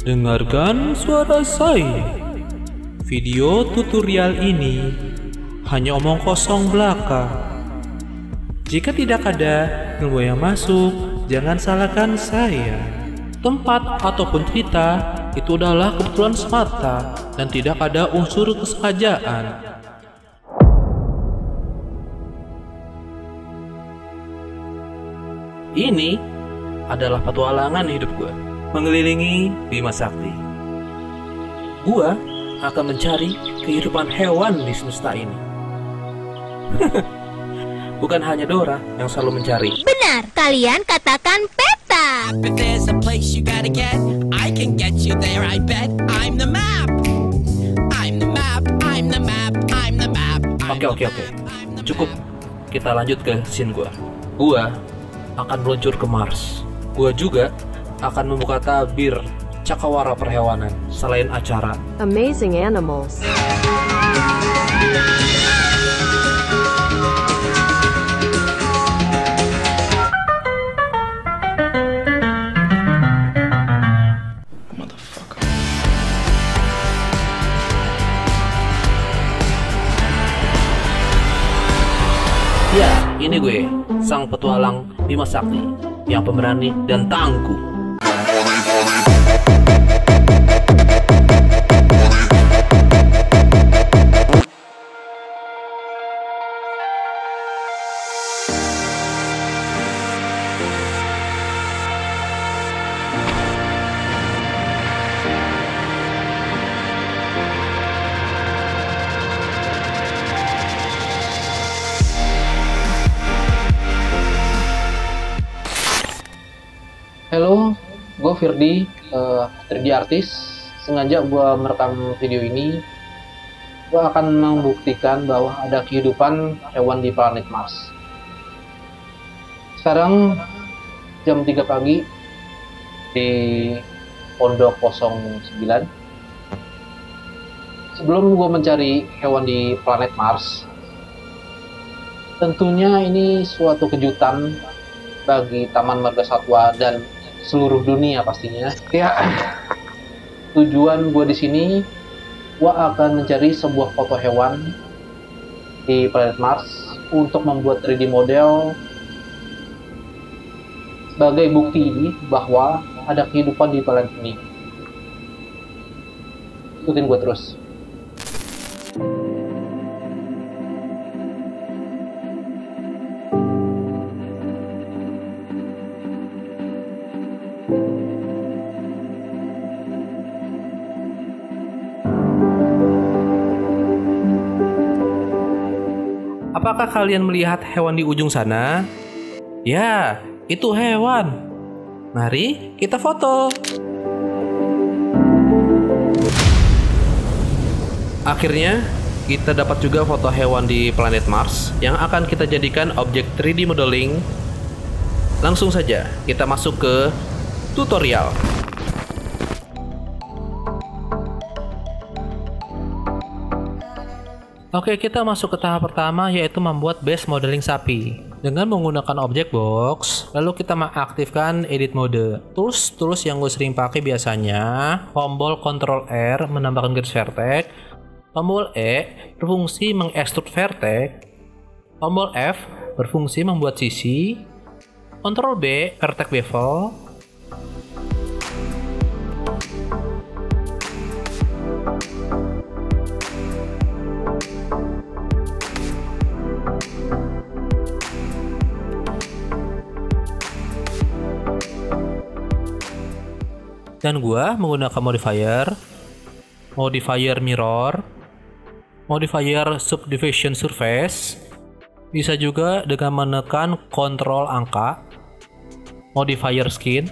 Dengarkan suara saya. Video tutorial ini hanya omong kosong belaka. Jika tidak ada ilmu yang masuk, jangan salahkan saya. Tempat ataupun cerita itu adalah kebetulan semata dan tidak ada unsur kesengajaan. Ini adalah petualangan hidup gue, mengelilingi Bima Sakti. Gue akan mencari kehidupan hewan di semesta ini. Bukan hanya Dora yang selalu mencari. Benar, kalian katakan peta. But there's a place you gotta get. I can get you there, I bet. I'm the map. I'm the map. I'm the map. I'm the map. Oke. Cukup. Kita lanjut ke scene gua. Gua akan meluncur ke Mars. Gua juga akan membuka tabir cakrawala perhewanan selain acara. Amazing animals. Ya, ini gue, sang petualang Bima Sakti yang pemberani dan tangguh. Halo, gue Firdi, 3D artis. Sengaja gue merekam video ini. Gue akan membuktikan bahwa ada kehidupan hewan di planet Mars. Sekarang jam 3 pagi di Pondok 09. Sebelum gue mencari hewan di planet Mars, tentunya ini suatu kejutan bagi Taman Marga Satwa dan seluruh dunia pastinya. Ya, tujuan gue di sini, gue akan mencari sebuah foto hewan di planet Mars untuk membuat 3D model sebagai bukti bahwa ada kehidupan di planet ini. Ikutin gue terus. Apakah kalian melihat hewan di ujung sana? Ya, itu hewan. Mari kita foto. Akhirnya, kita dapat juga foto hewan di planet Mars yang akan kita jadikan objek 3D modeling. Langsung saja, kita masuk ke tutorial. Oke, kita masuk ke tahap pertama, yaitu membuat base modeling sapi. Dengan menggunakan objek box, lalu kita mengaktifkan edit mode. Tools yang gue sering pakai biasanya, tombol Ctrl R menambahkan garis vertex, tombol E berfungsi mengekstrud vertex, tombol F berfungsi membuat sisi, Ctrl B vertex bevel, dan gua menggunakan modifier mirror, modifier subdivision surface, bisa juga dengan menekan kontrol angka, modifier skin,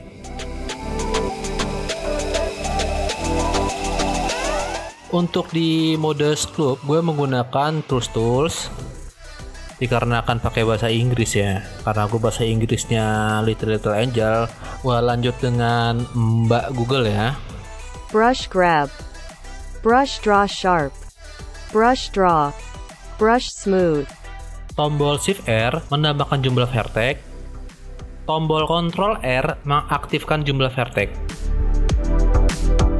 untuk di mode sculpt gue menggunakan tools dikarenakan pakai bahasa Inggris ya, karena gue bahasa Inggrisnya Little Angel. Gue lanjut dengan Mbak Google ya. Brush grab, brush draw sharp, brush draw, brush smooth. Tombol Shift R menambahkan jumlah vertex. Tombol Ctrl R mengaktifkan jumlah vertex.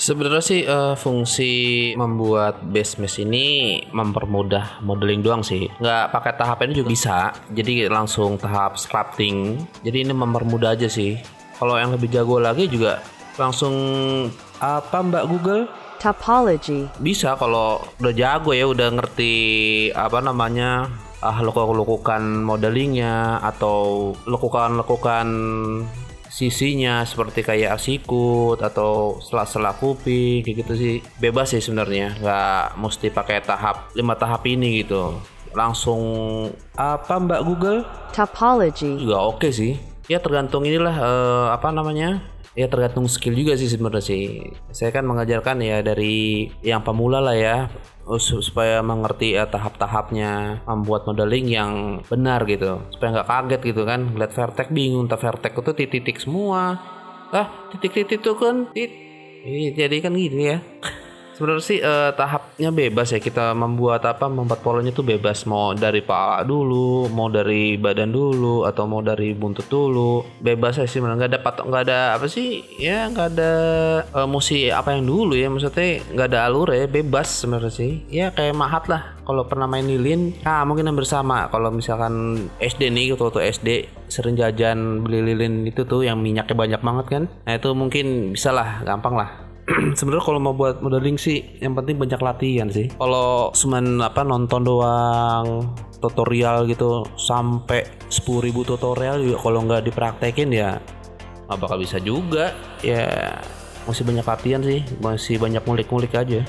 Sebenarnya sih fungsi membuat base mesh ini mempermudah modeling doang sih. Nggak pakai tahap ini juga bisa. Jadi langsung tahap sculpting. Jadi ini mempermudah aja sih. Kalau yang lebih jago lagi juga langsung apa Mbak Google? Topology. Bisa kalau udah jago ya, udah ngerti apa namanya lekukan modelingnya atau lekukan sisinya seperti kayak sikut atau sela-sela kuping kayak gitu sih. Bebas sih sebenarnya, nggak mesti pakai 5 tahap ini gitu. Langsung apa Mbak Google? Topology. Juga oke sih. Ya tergantung inilah apa namanya? Ya tergantung skill juga sih sebenarnya sih. Saya kan mengajarkan ya dari yang pemula lah ya, supaya mengerti tahap-tahapnya membuat modeling yang benar gitu, supaya nggak kaget gitu kan, lihat vertex bingung, vertex itu titik-titik semua, titik-titik itu kan jadi kan gitu ya. Sebenarnya sih tahapnya bebas ya, kita membuat polanya tuh bebas, mau dari pala dulu, mau dari badan dulu, atau mau dari buntut dulu, bebas ya sih. Nggak ada apa sih ya, nggak ada musi apa yang dulu ya, maksudnya nggak ada alur ya, bebas sebenarnya sih ya, kayak mahat lah. Kalau pernah main lilin, mungkin yang bersama. Kalau misalkan SD nih, waktu SD sering jajan beli lilin itu tuh yang minyaknya banyak banget kan, nah itu mungkin bisa lah, gampang lah. Sebenarnya kalau mau buat modeling sih yang penting banyak latihan sih. Kalau cuman nonton doang tutorial gitu sampai 10.000 tutorial juga, kalau nggak dipraktekin ya nggak bakal bisa juga ya. Masih banyak latihan sih, masih banyak ngulik-ngulik aja.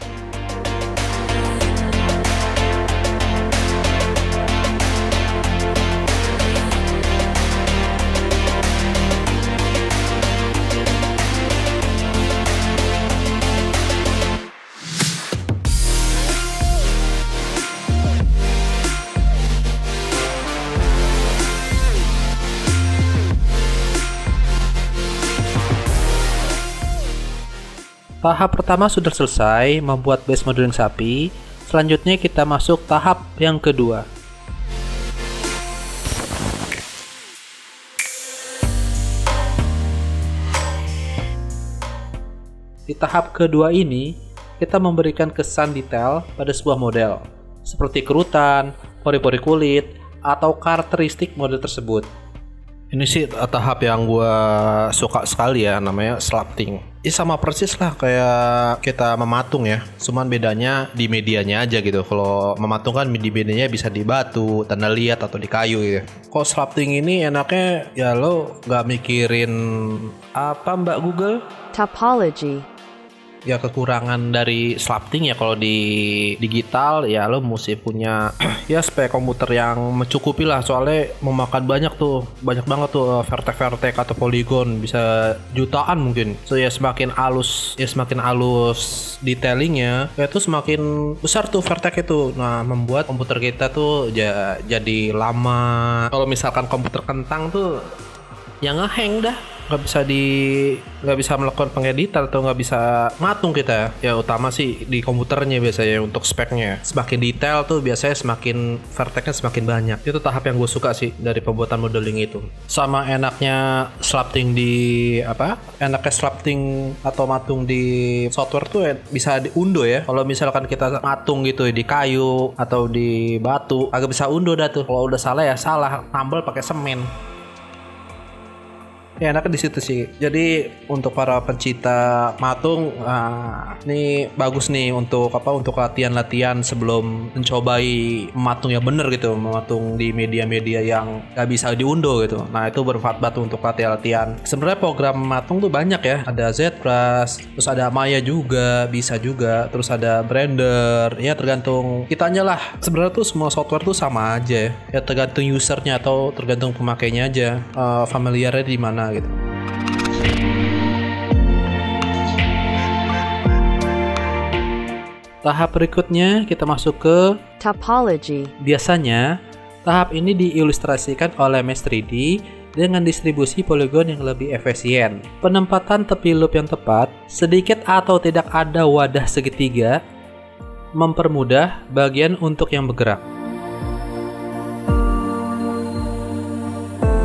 Tahap pertama sudah selesai, membuat base modeling sapi. Selanjutnya kita masuk tahap yang kedua. Di tahap kedua ini, kita memberikan kesan detail pada sebuah model, seperti kerutan, pori-pori kulit, atau karakteristik model tersebut. Ini sih tahap yang gue suka sekali ya, namanya sculpting. Ini sama persis lah kayak kita mematung ya, cuman bedanya di medianya aja gitu. Kalau mematung kan di medianya bisa di batu, tanah liat, atau di kayu gitu. Kalau sculpting ini enaknya ya lo gak mikirin apa Mbak Google? Topology. Ya kekurangan dari sculpting ya, kalau di digital ya lo mesti punya ya spek komputer yang mencukupi lah, soalnya memakan banyak banget tuh vertex atau poligon, bisa jutaan mungkin. So ya semakin halus detailingnya ya itu semakin besar tuh vertex itu. Nah membuat komputer kita tuh jadi lama. Kalau misalkan komputer kentang tuh ya ngehang dah, nggak bisa melakukan pengeditan atau nggak bisa matung kita ya. Utama sih di komputernya biasanya untuk speknya, semakin detail tuh biasanya semakin vertexnya semakin banyak. Itu tahap yang gue suka sih dari pembuatan modeling itu. Sama enaknya sculpting atau matung di software tuh bisa diundo ya. Kalau misalkan kita matung gitu di kayu atau di batu, agak bisa undo dah tuh. Kalau udah salah ya salah, tambal pakai semen. Ya enaknya di situ sih. Jadi untuk para pencinta matung, ini bagus nih untuk latihan sebelum mencobai mematung yang bener gitu, mematung di media-media yang gak bisa diunduh gitu. Nah itu bermanfaat banget untuk latihan. Sebenarnya program matung tuh banyak ya. Ada ZBrush, terus ada Maya juga, bisa juga. Terus ada Blender. Ya tergantung kitanya lah. Sebenarnya tuh semua software tuh sama aja. Ya tergantung usernya atau tergantung pemakainya aja. Familiarnya di mana gitu. Tahap berikutnya kita masuk ke Topology. biasanya tahap ini diilustrasikan oleh Mesh 3D dengan distribusi poligon yang lebih efisien, penempatan tepi loop yang tepat, sedikit atau tidak ada wadah segitiga, mempermudah bagian untuk yang bergerak.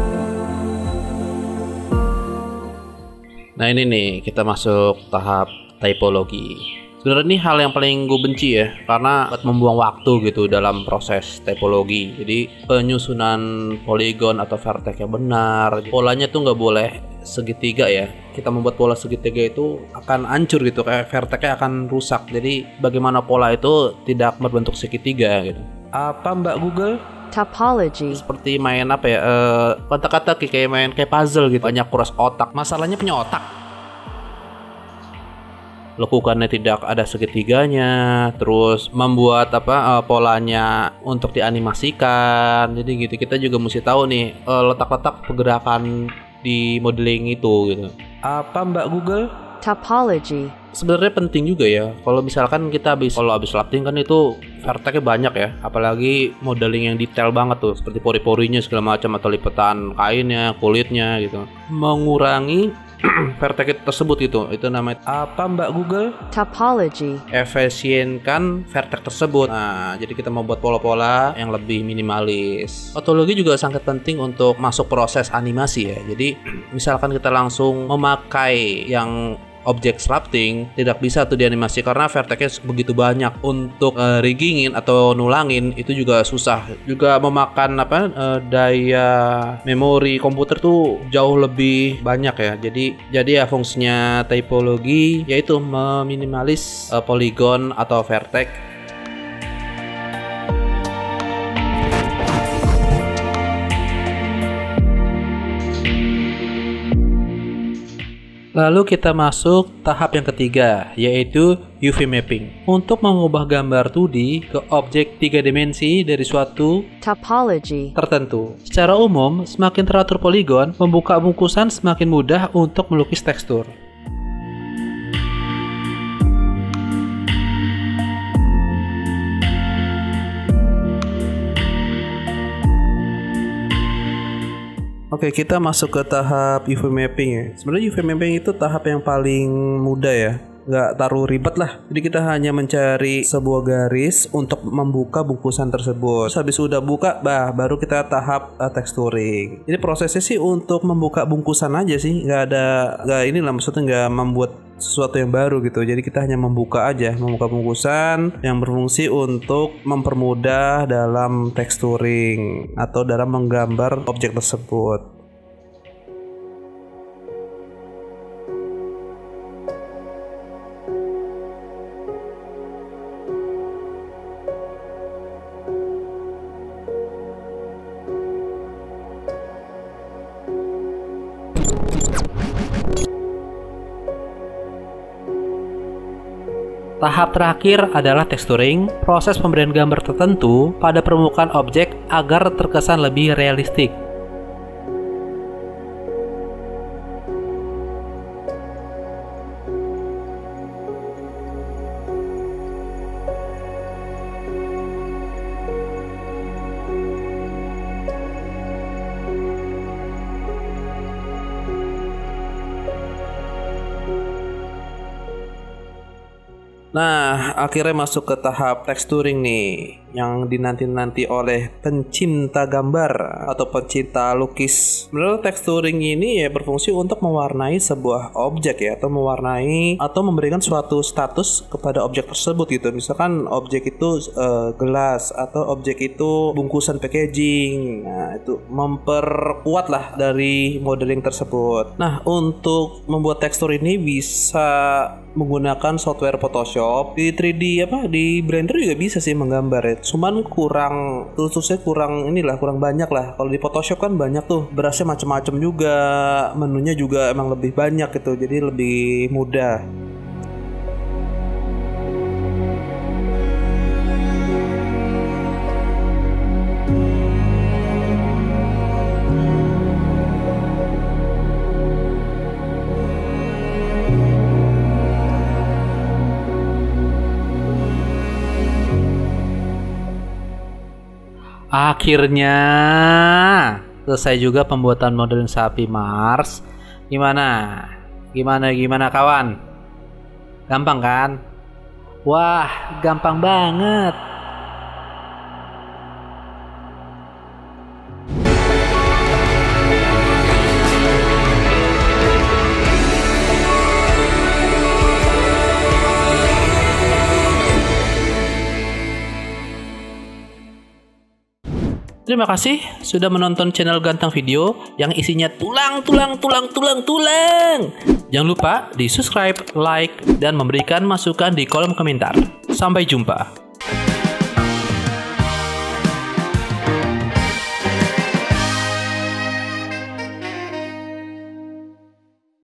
Nah ini nih kita masuk tahap typologi. Sebenarnya ini hal yang paling gue benci ya, karena buat membuang waktu gitu dalam proses typologi. Jadi penyusunan poligon atau vertex yang benar, polanya tuh nggak boleh segitiga ya. Kita membuat pola segitiga itu akan hancur gitu, kayak vertexnya akan rusak. Jadi bagaimana pola itu tidak berbentuk segitiga gitu. Apa Mbak Google? Topology. Seperti main apa ya, kotak-kotak kayak main kayak puzzle gitu, banyak kuras otak. Masalahnya punya otak, lekukannya tidak ada segitiganya, terus membuat polanya untuk dianimasikan. Jadi gitu, kita juga mesti tahu nih letak-letak pergerakan di modeling itu gitu. Apa Mbak Google? Topology. Sebenarnya penting juga ya, kalau misalkan kita habis lifting kan itu vertexnya banyak ya, apalagi modeling yang detail banget tuh, seperti pori-porinya segala macam atau lipatan kainnya, kulitnya gitu, mengurangi vertex tersebut gitu. Itu namanya apa Mbak Google? Topology. Efisienkan vertex tersebut. Nah, jadi kita mau buat pola-pola yang lebih minimalis. Topologi juga sangat penting untuk masuk proses animasi ya. Jadi misalkan kita langsung memakai yang objek sculpting, tidak bisa tuh dianimasi karena vertexnya begitu banyak. Untuk riggingin atau nulangin itu juga susah, juga memakan daya memori komputer tuh jauh lebih banyak ya. Jadi ya fungsinya typologi yaitu meminimalis poligon atau vertex. Lalu kita masuk tahap yang ketiga, yaitu UV mapping. Untuk mengubah gambar 2D ke objek 3 dimensi dari suatu Topology. tertentu. Secara umum, semakin teratur poligon, membuka bungkusan semakin mudah untuk melukis tekstur. Oke, kita masuk ke tahap UV mapping ya. Sebenarnya UV mapping itu tahap yang paling mudah ya, nggak terlalu ribet lah. Jadi kita hanya mencari sebuah garis untuk membuka bungkusan tersebut. Habis udah buka, baru kita tahap texturing. Jadi prosesnya sih untuk membuka bungkusan aja sih, maksudnya nggak membuat sesuatu yang baru gitu. Jadi kita hanya membuka bungkusan yang berfungsi untuk mempermudah dalam texturing atau dalam menggambar objek tersebut. Tahap terakhir adalah texturing, proses pemberian gambar tertentu pada permukaan objek agar terkesan lebih realistik. Nah, akhirnya masuk ke tahap texturing nih, yang dinanti-nanti oleh pencinta gambar atau pencinta lukis. Menurut texturing ini ya berfungsi untuk mewarnai sebuah objek ya, atau mewarnai atau memberikan suatu status kepada objek tersebut gitu. Misalkan objek itu gelas atau objek itu bungkusan packaging. Nah, itu memperkuat lah dari modeling tersebut. Nah, untuk membuat tekstur ini bisa menggunakan software Photoshop. Di 3D di Blender juga bisa sih menggambar ya. Cuman kurang banyak lah. Kalau di Photoshop kan banyak tuh, berasnya macam-macam juga, menunya juga emang lebih banyak gitu. Jadi lebih mudah. Akhirnya selesai juga pembuatan modeling sapi Mars. Gimana kawan? Gampang kan? Wah, gampang banget. Terima kasih sudah menonton channel Ganteng Video yang isinya tulang. Jangan lupa di subscribe, like, dan memberikan masukan di kolom komentar. Sampai jumpa.